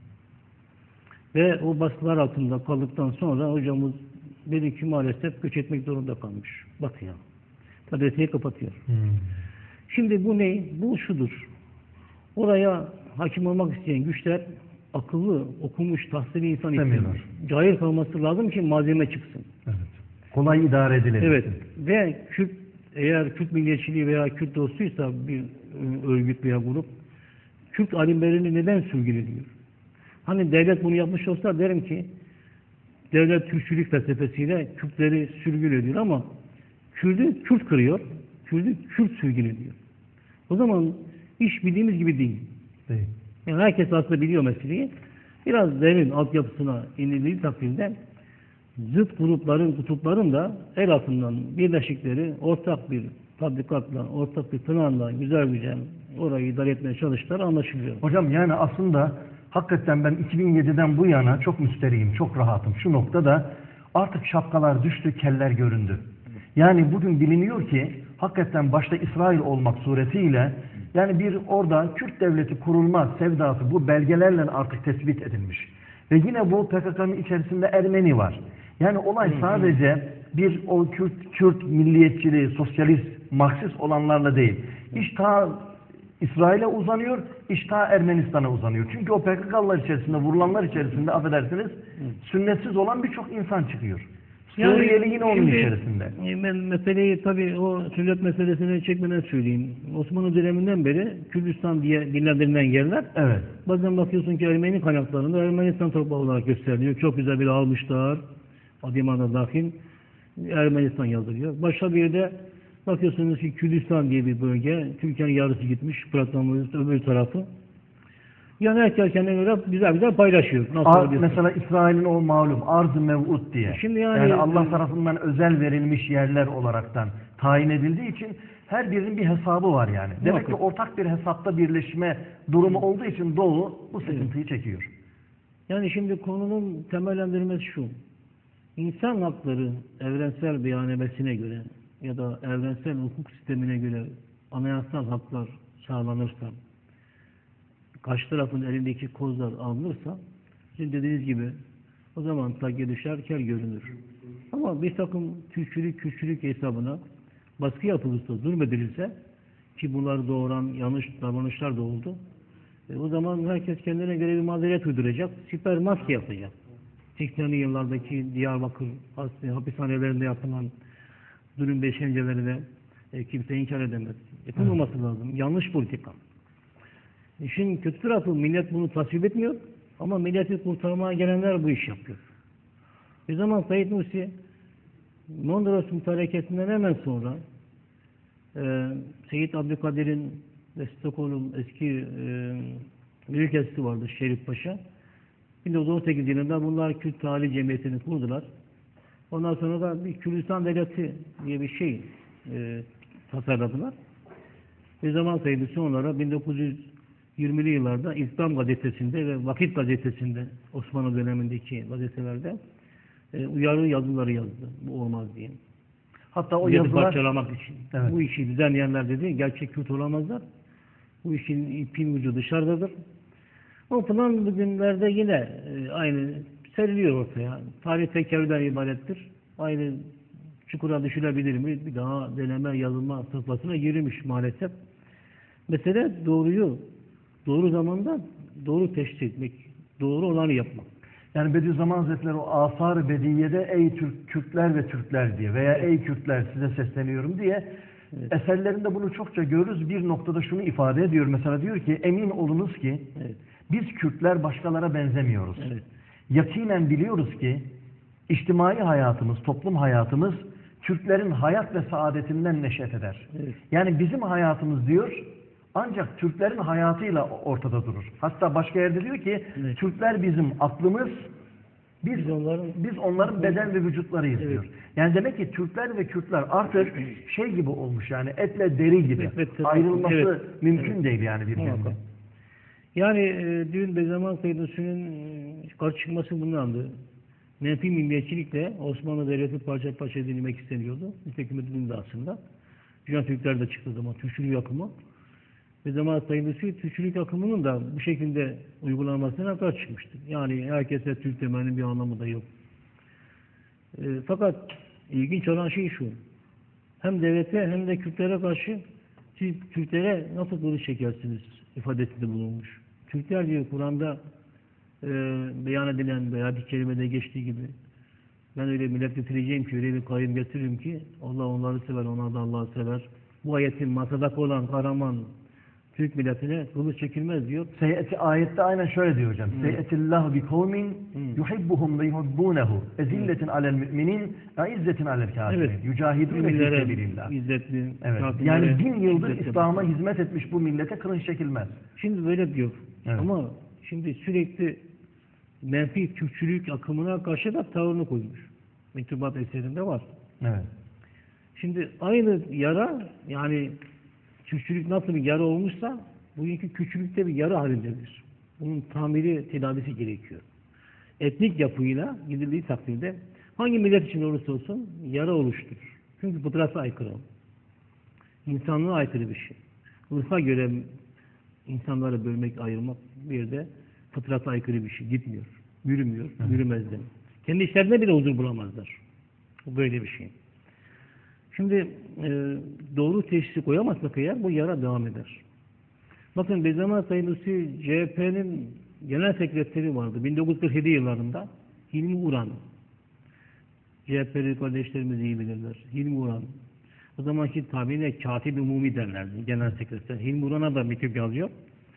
Ve o baskılar altında kaldıktan sonra hocamız dedi ki maalesef göç etmek zorunda kalmış. Batıya. Medreseyi kapatıyor. Şimdi bu ne? Bu şudur. Oraya hakim olmak isteyen güçler akıllı, okumuş, tahsili insan istiyorlar. Cahil kalması lazım ki malzeme çıksın. Evet. Kolay idare edilebilir. Evet. Ve Kürt, eğer Kürt milliyetçiliği veya Kürt dostuysa bir örgüt veya grup, Kürt alimlerini neden sürgün ediyor? Hani devlet bunu yapmış olsa derim ki, devlet Türkçülük felsefesiyle Kürtleri sürgün ediyor ama Kürt'ü Kürt kırıyor, Kürt'ü Kürt sürgün ediyor. O zaman iş bildiğimiz gibi değil. Yani herkes aslında biliyor meseleyi. Biraz derin altyapısına inildiği takdirde zıt grupların, kutupların da el altından birleşikleri ortak bir tatbikatla, ortak bir planla güzel orayı idare etmeye çalıştılar, anlaşılıyor. Hocam yani aslında hakikaten ben 2007'den bu yana çok müsterihim, çok rahatım. Şu noktada artık şapkalar düştü, keller göründü. Yani bugün biliniyor ki hakikaten başta İsrail olmak suretiyle yani bir orada Kürt devleti kurulma sevdası bu belgelerle artık tespit edilmiş. Ve yine bu PKK'nın içerisinde Ermeni var. Yani olay sadece bir o Kürt milliyetçiliği, sosyalist, Marksist olanlarla değil. İş ta İsrail'e uzanıyor, iş ta Ermenistan'a uzanıyor. Çünkü o PKK'lılar içerisinde, vurulanlar içerisinde affedersiniz, sünnetsiz olan birçok insan çıkıyor. Suriyeli yine onun içerisinde. Ben meseleyi tabii o sünnet meselesine çekmeden söyleyeyim. Osmanlı döneminden beri Kürdistan diye dillendirilen yerler, Evet. bazen bakıyorsun ki Ermeni kaynaklarında Ermenistan toprağı olarak gösteriliyor. Çok güzel bir almışlar. Adıyaman'a dahil Ermenistan yazılıyor. Başka bir yerde bakıyorsunuz ki Kürdistan diye bir bölge. Türkiye'nin yarısı gitmiş. Fırat'ın öbür tarafı. Yani herkes kendine göre güzel paylaşıyor. Mesela İsrail'in o malum arz-ı mev'ud diye. Şimdi yani Allah tarafından özel verilmiş yerler olaraktan tayin edildiği için her birinin bir hesabı var yani. Demek ki ortak bir hesapta birleşme durumu olduğu için Doğu bu sıkıntıyı çekiyor. Yani şimdi konunun temellendirmesi şu. İnsan hakları evrensel beyanname'sine göre ya da evrensel hukuk sistemine göre anayasal haklar sağlanırsa, karşı tarafın elindeki kozlar alınırsa, sizin dediğiniz gibi o zaman takye düşer, ker görünür. Ama bir takım Türkçülük hesabına baskı yapılırsa, zulmedilirse, ki bunları doğuran yanlış davranışlar da oldu, o zaman herkes kendine göre bir mazeret uyduracak, süper maske yapacak. 80'li yıllardaki Diyarbakır hapishanelerinde yapılan zulüm ve işkenceleri de kimse inkar edemez. Yapılmaması lazım. Yanlış politika. İşin kötü tarafı millet bunu tasvip etmiyor ama milleti kurtarmaya gelenler bu iş yapıyor. Bir zaman Said Nursi Mondros Hareketi'nden hemen sonra Seyyid Abdülkadir'in ve Stockholm eski büyükelçisi vardı Şerif Paşa. 1918 yılında bunlar Kürt Tarih Cemiyeti'ni kurdular. Ondan sonra da bir Kürdistan Devleti diye bir şey tasarladılar. Bir zaman sayısı onlara 1920'li yıllarda İslam gazetesinde ve Vakit gazetesinde Osmanlı dönemindeki gazetelerde uyarı yazıları yazdı. Bu olmaz diye. Hatta o yazılar parçalamak için. Evet. Bu işi düzenleyenler dedi gerçek Kürt olamazlar. Bu işin ipin ucu dışarıdadır. O plan bugünlerde yine aynı seriliyor ortaya. Tarih tekerrürden ibarettir. Aynı çukura düşülebilir mi? Bir daha deneme, yazılma safhasına girmiş maalesef. Mesele doğruyu, doğru zamanda doğru teşhis etmek, doğru olanı yapmak. Yani Bediüzzaman Hazretleri o Asar-ı Bediye'de ey Kürtler ve Türkler diye veya ey Kürtler size sesleniyorum diye eserlerinde bunu çokça görürüz. Bir noktada şunu ifade ediyor. Mesela diyor ki emin olunuz ki biz Kürtler başkalara benzemiyoruz. Evet. Yakinen biliyoruz ki içtimai hayatımız, toplum hayatımız Türklerin hayat ve saadetinden neşet eder. Evet. Yani bizim hayatımız diyor ancak Türklerin hayatıyla ortada durur. Hatta başka yerde diyor ki Türkler bizim aklımız, biz onların beden ve vücutlarıyız diyor. Yani demek ki Türkler ve Kürtler artık şey gibi olmuş yani etle deri gibi. Ayrılması mümkün değil yani birbirinden. Yani dün Bezaman Sayyidüsü'nün karşı çıkması bundandı. Menfi milliyetçilikle Osmanlı Devleti parça parça edilmek isteniyordu. Nitekim edildi aslında. Dünya Türkler de çıktı zaman Türkçülük akımı. Bezaman Sayyidüsü Türkçülük akımının da bu şekilde uygulanmasına karşı çıkmıştır. Yani herkese Türk demenin bir anlamı da yok. Fakat ilginç olan şey şu. Hem devlete hem de Kürtlere karşı siz Türklere nasıl kılıç çekersiniz ifadesinde bulunmuş. Türkler diyor Kur'an'da beyan edilen veya hadis-i kerimede geçtiği gibi ben öyle millet getireceğim ki öyle bir kayyum getiririm ki Allah onları sever, onlar da Allah'ı sever. Bu ayetin masadaki olan kahraman Türk milletine kılıç çekilmez diyor. Ayette aynen şöyle diyor hocam. Seyetillahu bi kavmin yuhibbuhum ve yuhibbunehu. Ezilletin alel müminin, aizzetin alel kafirin. Yücahidûne fî sebilillah. Evet. Yani 1000 yıldır İslam'a hizmet etmiş bu millete kılıç çekilmez. Şimdi böyle diyor. Evet. Ama şimdi sürekli menfi Türkçülük akımına karşı da tavrını koymuş. Mektubat eserinde var. Evet. Şimdi aynı yara yani Türkçülük nasıl bir yara olmuşsa bugünkü Kürtçülükte bir yara halindedir. Bunun tamiri, tedavisi gerekiyor. Etnik yapıyla gidildiği takdirde hangi millet için olursa olsun yara oluşturur. Çünkü fıtrata aykırı. İnsanlığa aykırı bir şey. Urfa göre insanları bölmek, ayırmak bir de fıtrata aykırı bir şey. Gitmiyor. Yürümüyor. Yürümez de. Kendi işlerinde bile huzur bulamazlar. Bu böyle bir şey. Şimdi doğru teşhisi koyamazsak eğer bu yara devam eder. Bakın Bezaman Sayın Nursi CHP'nin genel sekreteri vardı 1947 yıllarında. Hilmi Uran. CHP'li kardeşlerimiz iyi bilirler. Hilmi Uran. O zamanki tabiriyle Katip-i Umumi derlerdi. Genel sekreter. Hilmi Uran'a da mektup yazıyor.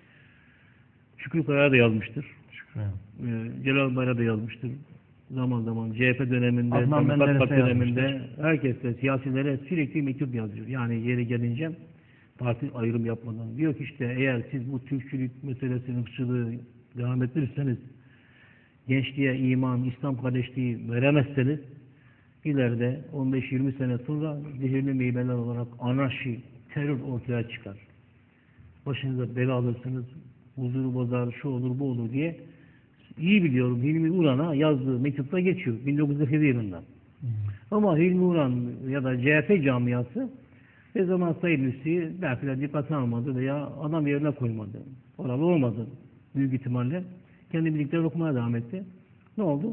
Şükrü Kaya'ya da yazmıştır. Şükrü. Celal Bayar'a da yazmıştır. Zaman zaman CHP döneminde, Adnan Demokrat Menderes'e Parti döneminde yazmıştır. herkese, siyasilere sürekli mektup yazıyor. Yani yeri gelince parti ayrım yapmadan. Diyor ki işte eğer siz bu Türkçülük meselesini, ırkçılığı devam ettirirseniz, gençliğe iman, İslam kardeşliği veremezseniz, ileride 15-20 sene sonra zehirli meyveler olarak anarşi, terör ortaya çıkar. Başınıza bela alırsınız, huzuru bozar, şu olur, bu olur diye iyi biliyorum. Hilmi Uran'a yazdığı mektupta geçiyor 1947 yılında. Ama Hilmi Uran ya da CHP camiası ne zaman Sayın Nursi'yi belki de dikkate almadı veya adam yerine koymadı. Oralı olmadı büyük ihtimalle. Kendi bildikleri okumaya devam etti. Ne oldu?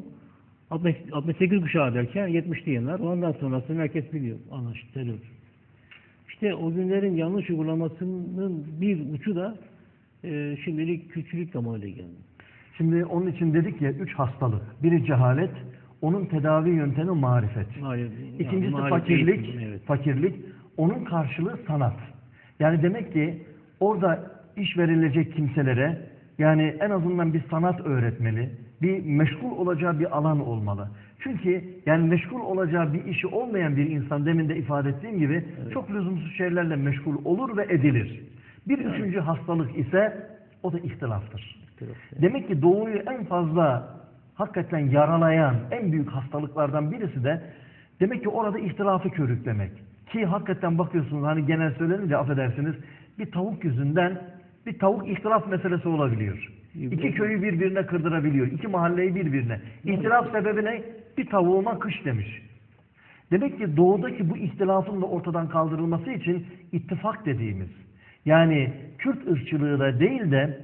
68 kuşağı derken 70'li yıllar. Ondan sonrasını herkes biliyor. Anarşi, terör. İşte o günlerin yanlış uygulamasının bir ucu da şimdilik Kürtçülük damarıyla geldi. Şimdi onun için dedik ya 3 hastalık. Biri cehalet, onun tedavi yöntemi marifet. İkincisi fakirlik, eğitim, evet. fakirlik, onun karşılığı sanat. Yani demek ki orada iş verilecek kimselere yani en azından bir sanat öğretmeli, bir meşgul olacağı bir alan olmalı. Çünkü yani meşgul olacağı bir işi olmayan bir insan demin de ifade ettiğim gibi çok lüzumsuz şeylerle meşgul olur ve edilir. Bir üçüncü hastalık ise o da ihtilaftır. Demek ki doğuyu en fazla hakikaten yaralayan en büyük hastalıklardan birisi de demek ki orada ihtilafı körüklemek. Ki hakikaten bakıyorsunuz hani genel söylenince affedersiniz bir tavuk yüzünden bir tavuk ihtilaf meselesi olabiliyor. İki köyü birbirine kırdırabiliyor. İki mahalleyi birbirine. İhtilaf sebebi ne? Bir tavuğuma kış demiş. Demek ki doğudaki bu ihtilafın da ortadan kaldırılması için ittifak dediğimiz yani Kürt ırkçılığı da değil de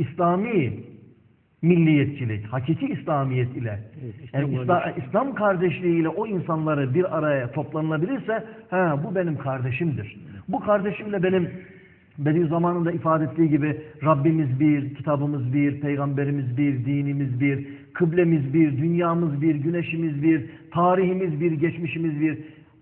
İslami milliyetçilik, hakiki İslamiyet ile yani İslam kardeşliği ile o insanları bir araya toplanılabilirse bu benim kardeşimdir. Bu kardeşimle benim Bediüzzaman'ın ifade ettiği gibi Rabbimiz bir, kitabımız bir, peygamberimiz bir, dinimiz bir, kıblemiz bir, dünyamız bir, güneşimiz bir, tarihimiz bir, geçmişimiz bir,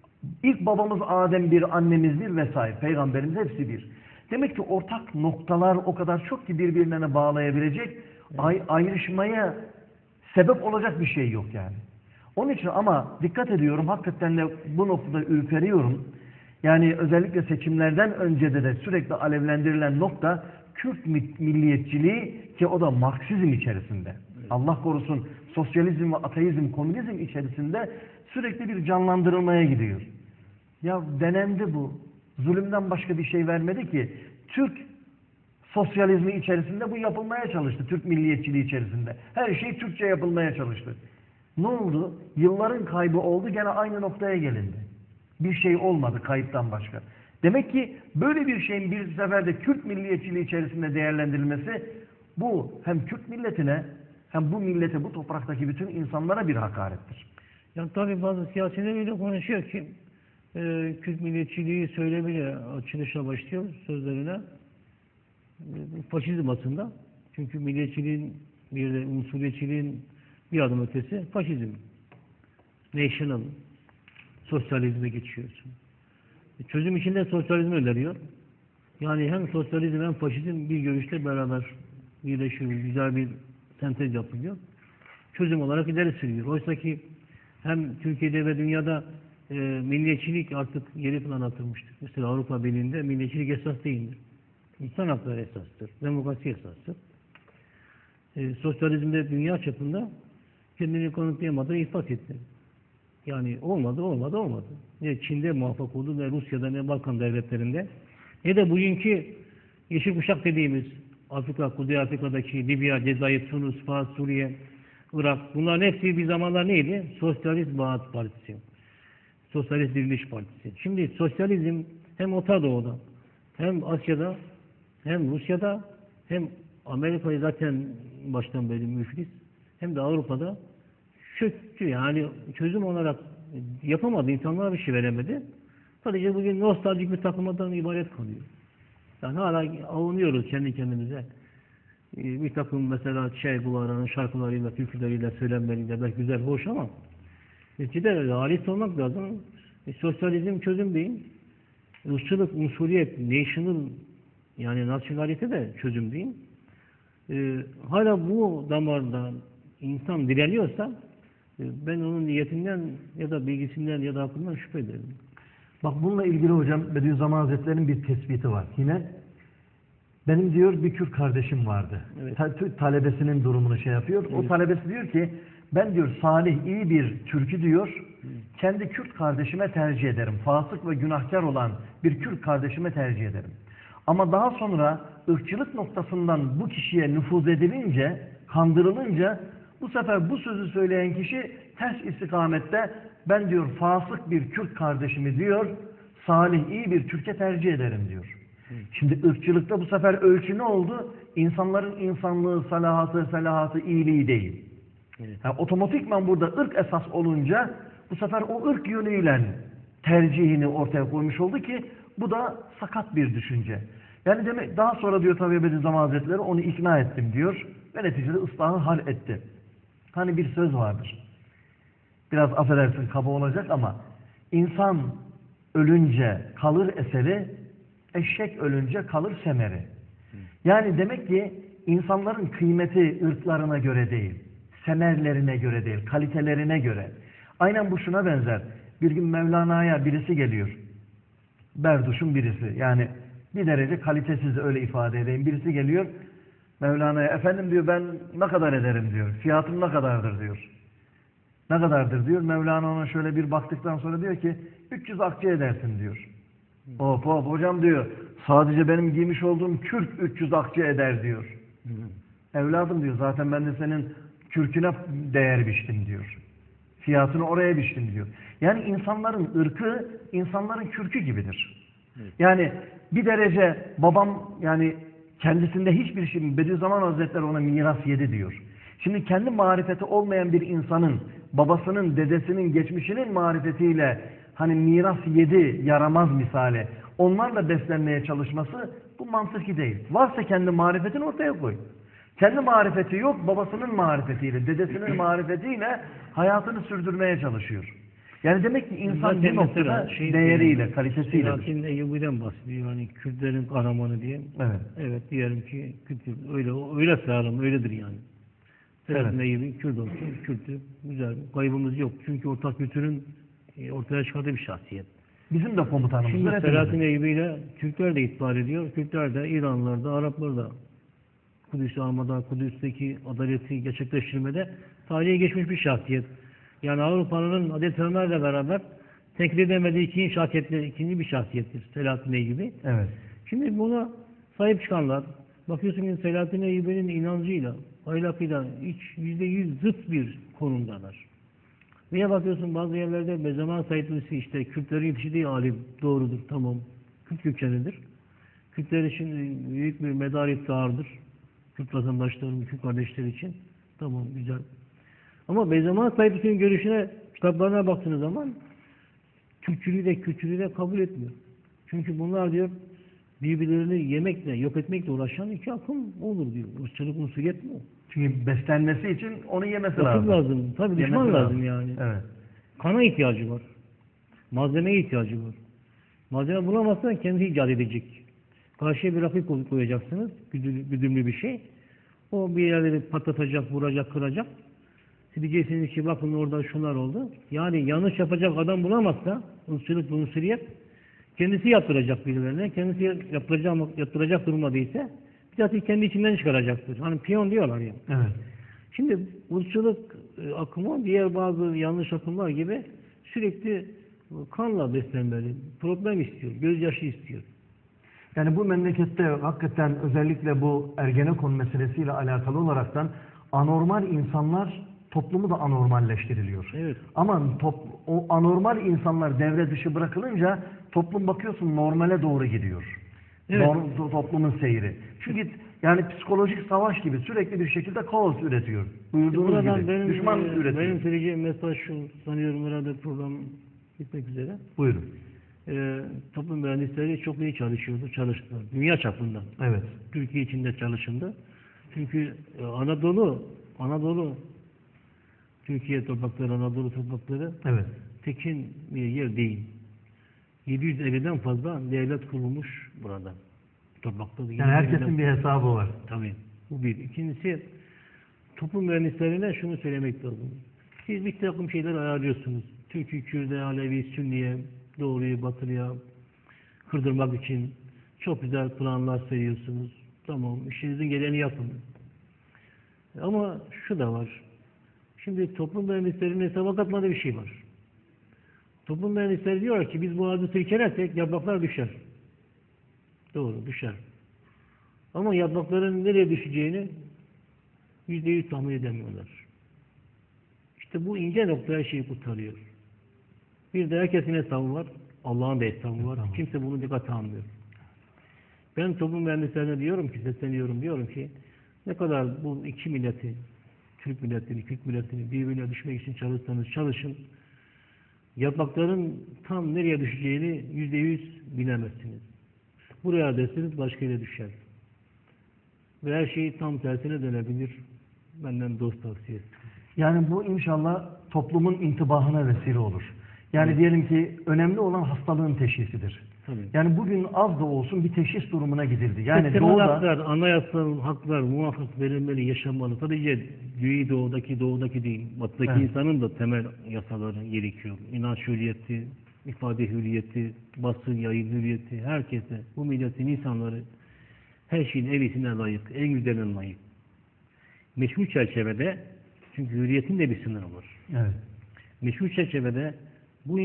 ilk babamız Adem bir, annemiz bir vesaire, peygamberimiz hepsi bir. Demek ki ortak noktalar o kadar çok ki birbirlerine bağlayabilecek, ayrışmaya sebep olacak bir şey yok yani. Onun için ama dikkat ediyorum, hakikaten de bu noktada ürperiyorum. Yani özellikle seçimlerden önce de sürekli alevlendirilen nokta Kürt milliyetçiliği ki o da Marksizm içerisinde. Evet. Allah korusun sosyalizm ve ateizm, komünizm içerisinde sürekli bir canlandırılmaya gidiyor. Ya denendi bu. Zulümden başka bir şey vermedi ki. Türk sosyalizmi içerisinde bu yapılmaya çalıştı. Türk milliyetçiliği içerisinde. Her şey Türkçe yapılmaya çalıştı. Ne oldu? Yılların kaybı oldu. Gene aynı noktaya gelindi. Bir şey olmadı kayıptan başka. Demek ki böyle bir şeyin bir seferde Kürt milliyetçiliği içerisinde değerlendirilmesi bu hem Kürt milletine hem bu millete, bu topraktaki bütün insanlara bir hakarettir. Yani tabii bazı siyasiler öyle konuşuyor ki Kürt milliyetçiliği söylemeye açılışa başlıyor sözlerine. Faşizm aslında. Çünkü milliyetçiliğin bir de unsuriyetçiliğin bir adım ötesi faşizm. National. Sosyalizme geçiyorsun. Çözüm için de sosyalizmi öneriyor. Yani hem sosyalizm hem faşizm bir görüşte beraber birleşiyor. Güzel bir sentez yapılıyor. Çözüm olarak ileri sürüyor. Oysa ki hem Türkiye'de ve dünyada milliyetçilik artık geri plana atılmıştır. Mesela Avrupa Birliği'nde milliyetçilik esas değildir. İnsan hakları esastır. Demokrasi esastır. Sosyalizmde dünya çapında kendini kanıtlayamadığı ispat etti. Yani olmadı. Ne Çin'de muvaffak oldu, ne Rusya'da, ne Balkan devletlerinde, ne de bugünkü yeşil kuşak dediğimiz Afrika, Kuzey Afrika'daki Libya, Cezayir, Tunus, Fas, Suriye, Irak, bunların hepsi bir zamanlar neydi? Sosyalist Vaat Partisi, Sosyalist Diriliş Partisi. Şimdi sosyalizm hem Orta Doğu'da, hem Asya'da, hem Rusya'da, hem Amerika'yı zaten baştan beri müflis, hem de Avrupa'da çöktü. Yani çözüm olarak yapamadı, insanlara bir şey veremedi. Sadece bugün nostaljik bir takılmadan ibaret kalıyor. Yani hala avunuyoruz kendi kendimize. Bir takım mesela Che Guevara'nın şarkılarıyla, türküleriyle, söylemleriyle belki güzel, hoş ama neticede realist olmak lazım. Sosyalizm çözüm değil. Irkçılık, unsuriyet, national yani nasyonalite de çözüm değil. Hala bu damarda insan direniyorsa ben onun niyetinden ya da bilgisinden ya da aklından şüphe ederim. Bak bununla ilgili hocam Bediüzzaman Hazretleri'nin bir tespiti var. Yine benim diyor bir Kürt kardeşim vardı. Evet. Talebesinin durumunu şey yapıyor. O Evet. talebesi diyor ki ben diyor salih iyi bir Türk'ü diyor kendi Kürt kardeşime tercih ederim. Fasık ve günahkar olan bir Kürt kardeşime tercih ederim. Ama daha sonra ırkçılık noktasından bu kişiye nüfuz edilince, kandırılınca bu sefer bu sözü söyleyen kişi ters istikamette ben diyor fasık bir Kürt kardeşimi diyor salih iyi bir Türk'e tercih ederim diyor. Şimdi ırkçılıkta bu sefer ölçü ne oldu? İnsanların insanlığı, salahatı, iyiliği değil. Evet. Yani otomatikman burada ırk esas olunca bu sefer o ırk yönüyle tercihini ortaya koymuş oldu ki bu da sakat bir düşünce. Yani demek daha sonra diyor tabi Bediüzzaman Hazretleri onu ikna ettim diyor ve neticede ıslahı hal etti. Hani bir söz vardır. Biraz affedersin kaba olacak ama insan ölünce kalır eseri, eşek ölünce kalır semeri. Yani demek ki insanların kıymeti ırklarına göre değil, semerlerine göre değil, kalitelerine göre. Aynen bu şuna benzer. Bir gün Mevlana'ya birisi geliyor. Berduş'un birisi. Yani bir derece kalitesiz öyle ifade edeyim. Birisi geliyor. Mevlana'ya efendim diyor ben ne kadar ederim diyor. Fiyatım ne kadardır diyor. Ne kadardır diyor. Mevlana ona şöyle bir baktıktan sonra diyor ki 300 akçe edersin diyor. Hop hop hocam diyor. Sadece benim giymiş olduğum kürk 300 akçe eder diyor. Evladım diyor zaten ben de senin kürküne değer biçtim diyor. Fiyatını oraya biçtim diyor. Yani insanların ırkı insanların kürkü gibidir. Evet. Yani bir derece babam yani kendisinde hiçbir şey Bediüzzaman Hazretleri ona miras yedi diyor. Şimdi kendi marifeti olmayan bir insanın babasının, dedesinin, geçmişinin marifetiyle hani miras yedi yaramaz misali onlarla beslenmeye çalışması bu mantıki değil. Varsa kendi marifetini ortaya koy. Kendi marifeti yok, babasının marifetiyle, dedesinin marifetiyle hayatını sürdürmeye çalışıyor. Yani demek ki insan bir noktada değeriyle, kalitesiyle. Selahattin Eyyubi'den bahsediyor. Yani Kürtlerin kahramanı diye. Evet. Evet diyelim ki öyle sayalım, öyledir yani. Selahattin Eyyubi Kürt olsun, Kürt'ü güzel, kaybımız yok. Çünkü ortak kültürün ortaya çıkardığı bir şahsiyet. Bizim de komutanımız. Şimdi Selahattin Eyyubi ile Türkler de itibar ediyor. Türkler de, İranlılar da, Araplar da Kudüs'ü almada, Kudüs'teki adaleti gerçekleştirmede tarihe geçmiş bir şahsiyet. Yani Avrupa'nın adalet ile beraber tekrar edemediği ikinci bir şahsiyettir Selahattin Eyyubi. Evet. Şimdi buna sahip çıkanlar, bakıyorsun ki Selahattin Eyyubi'nin inancıyla, ahlakıyla %100 zıt bir konumdalar. Veya bakıyorsun bazı yerlerde Bezeman Saidlisi işte Kürtlerin yetiştiği alim doğrudur, tamam. Kürt kökenlidir. Kürtler için büyük bir medar iftihardır. Kürt vatandaşlarım, Kürt kardeşler için. Tamam, güzel. Ama Bediüzzaman Saidlisi'nin görüşüne, kitaplarına baktığınız zaman Türkçülüğü de Kürtçülüğü de kabul etmiyor. Çünkü bunlar diyor birbirlerini yemekle, yok etmekle uğraşan iki akım olur diyor. Irkçılık unsuriyet mi o? Çünkü beslenmesi için onu yemesi Vakit lazım. lazım. Tabii düşman Yemesi lazım yani. Evet. Kana ihtiyacı var. Malzemeye ihtiyacı var. Malzeme bulamazsan kendi icat edecek. Karşıya bir rakip koyacaksınız. Güdümlü bir şey. O bir yerleri patlatacak, vuracak, kıracak. Siz diyeceksiniz ki bakın orada şunlar oldu. Yani yanlış yapacak adam bulamazsa ırkçılık, unsuriyet kendisi yaptıracak birilerine. Kendisi yaptıracak durumda değilse zaten kendi içinden çıkaracaktır. Hani piyon diyorlar ya. Evet. Şimdi ırkçılık akımı diğer bazı yanlış akımlar gibi sürekli kanla beslenmeli. Problem istiyor, gözyaşı istiyor. Yani bu memlekette hakikaten özellikle bu Ergenekon meselesiyle alakalı olaraktan anormal insanlar toplumu da anormalleştiriliyor. Evet. Ama o anormal insanlar devre dışı bırakılınca toplum bakıyorsun normale doğru gidiyor. Evet. Toplumun seyri. Çünkü Yani psikolojik savaş gibi sürekli bir şekilde kaos üretiyor. Buyurduğunuz Buradan gibi. Düşman üretiyor. benim söyleyeceğim mesaj şu, sanıyorum herhalde program bitmek üzere. Buyurun. Toplum mühendisleri çok iyi çalıştılar. Dünya çapında. Evet. Türkiye içinde çalışıldı. Çünkü Anadolu, Türkiye toprakları, Anadolu toprakları Evet. tekin bir yer değil. 750'den fazla devlet kurulmuş burada. Toprakta. Yani herkesin bir hesabı var. Tabii. Bu bir. İkincisi, toplum mühendislerine şunu söylemek lazım. Siz bir takım şeyler ayarlıyorsunuz. Türk'ü, Kürt'e, Alevi, Sünni'ye, doğruyu, batılıya kırdırmak için çok güzel planlar seriyorsunuz. Tamam, işinizin geleni yapın. Ama şu da var. Şimdi toplum mühendislerinin hesaba katmadığı bir şey var. Toplum mühendisleri diyor ki biz bu ağacı silkelersek yapraklar düşer. Doğru, düşer. Ama yaprakların nereye düşeceğini %100 tahmin edemiyorlar. İşte bu ince nokta her şeyi kurtarıyor. Bir de herkesin hesabı var. Allah'ın da hesabı var. Tamam. Kimse bunu dikkate almıyor. Ben toplum mühendislerine diyorum ki ne kadar bu iki milleti, Türk milletini, Kürt milletini birbirine düşmek için çalışsanız çalışın. Yaprakların tam nereye düşeceğini %100 bilemezsiniz. Buraya derseniz başka yere düşer. Ve her şey tam tersine dönebilir. Benden dost tavsiyesi. Yani bu inşallah toplumun intibahına vesile olur. Yani Evet. diyelim ki önemli olan hastalığın teşhisidir. Tabii. Yani bugün az da olsun bir teşhis durumuna gidildi. Yani temel doğuda haklar, anayasal haklar muhakkak verilmeli, yaşanmalı. Sadece doğudaki değil, batıdaki Evet. insanın da temel yasaları gerekiyor. İnanç hürriyeti, ifade hürriyeti, basın, yayın hürriyeti, herkese, bu milletin insanları her şeyin en iyisine layık, en güzeline layık. Meşru çerçevede, çünkü hürriyetin de bir sınırı var. evet. Meşru çerçevede bu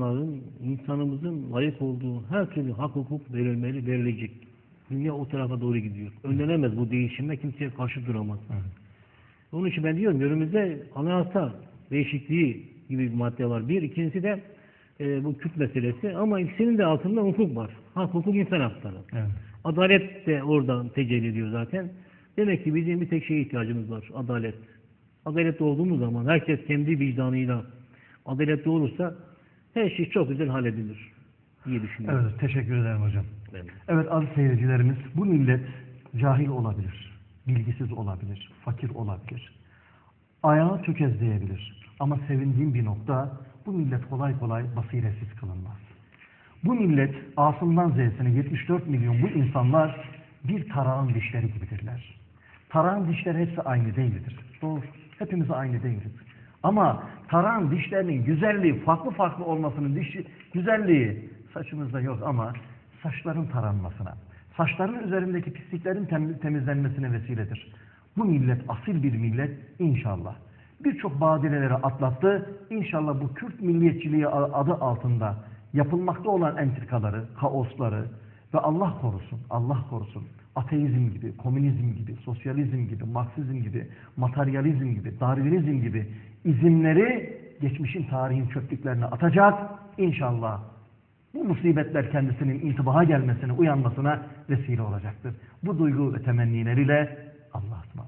insanımızın layık olduğu her türlü hak hukuk verilmeli, verilecek. Dünya o tarafa doğru gidiyor. Önlenemez bu değişime, kimseye karşı duramaz. Evet. Onun için ben diyorum, önümüzde anayasa değişikliği gibi bir madde var. Bir, ikincisi de bu Kürt meselesi. Ama ikisinin de altında hukuk var. Hak, hukuk, insan hakları. Evet. Adalet de oradan tecelli ediyor zaten. Demek ki bizim bir tek şeye ihtiyacımız var. Adalet. Adaletli olduğumuz zaman herkes kendi vicdanıyla adaletli olursa her şey çok güzel halledilir diye düşünüyorum. Evet, teşekkür ederim hocam. Ben. Evet aziz seyircilerimiz, bu millet cahil olabilir, bilgisiz olabilir, fakir olabilir, ayağı tökezleyebilir. Ama sevindiğim bir nokta, bu millet kolay kolay basiretsiz kılınmaz. Bu millet A'sından Z'sine 74 milyon bu insanlar bir tarağın dişleri gibidirler. Tarağın dişleri hepsi aynı değildir. Doğru, hepimiz aynı değiliz. Ama tarağın dişlerinin güzelliği, farklı farklı olmasının güzelliği saçımızda yok ama saçların taranmasına, saçların üzerindeki pisliklerin temizlenmesine vesiledir. Bu millet asil bir millet inşallah. Birçok badireleri atlattı. İnşallah bu Kürt milliyetçiliği adı altında yapılmakta olan entrikaları, kaosları ve Allah korusun, ateizm gibi, komünizm gibi, sosyalizm gibi, Marksizm gibi, materyalizm gibi, Darwinizm gibi izimleri geçmişin tarihin çöplüklerine atacak. İnşallah bu musibetler kendisinin intibaha gelmesine, uyanmasına vesile olacaktır. Bu duygu ve temennileriyle Allah'a ısmarladık.